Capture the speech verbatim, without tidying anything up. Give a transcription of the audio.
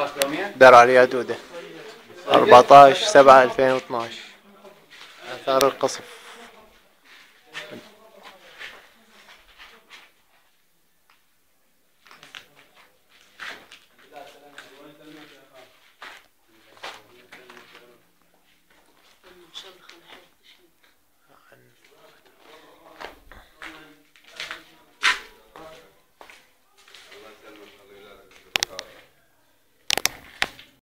دار عليها دودة. أربعتاشر سبعة ألفين واثناعش. آثار القصف.